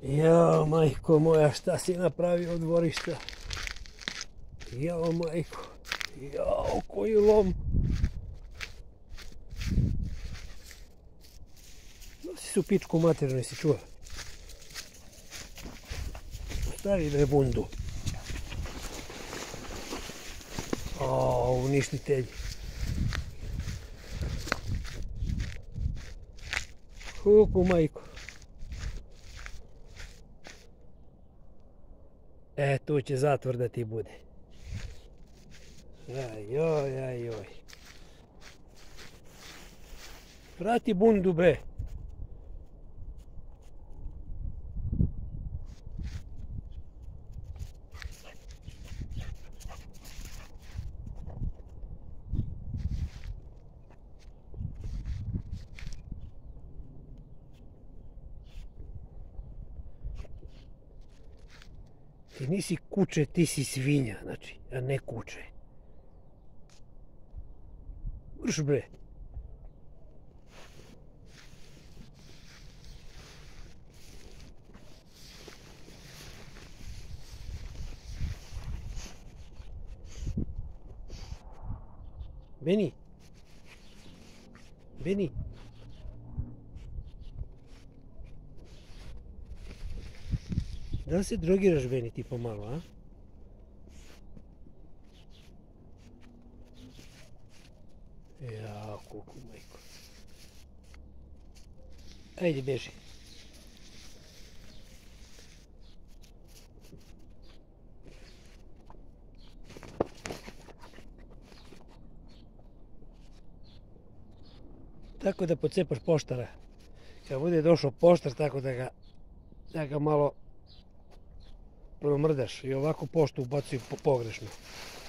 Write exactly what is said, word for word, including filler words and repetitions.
Jao, majko moja, šta si napravio od dvorišta? Jao, majko. Jao, koji lom. Nosi su pičku materinu, nisi čuo? Stavi bre bundu. O, uništitelji. Kuku, majko. E, tu će zatvor da ti bude. Ajoj, ajoj. Vrati bundu, bre. Ti nisi kuče, ti si svinja, znači, a ne kuče. Vrš, bre. Beni. Beni. Da li se drogiraš, Beni, ti pomalo, a? Jao, kuku, majko. Ajde, beži. Tako da pocepaš poštara. Kad bude došao poštar, tako da ga, da ga malo promrdaš i ovako poštu ubacuju pogrešno.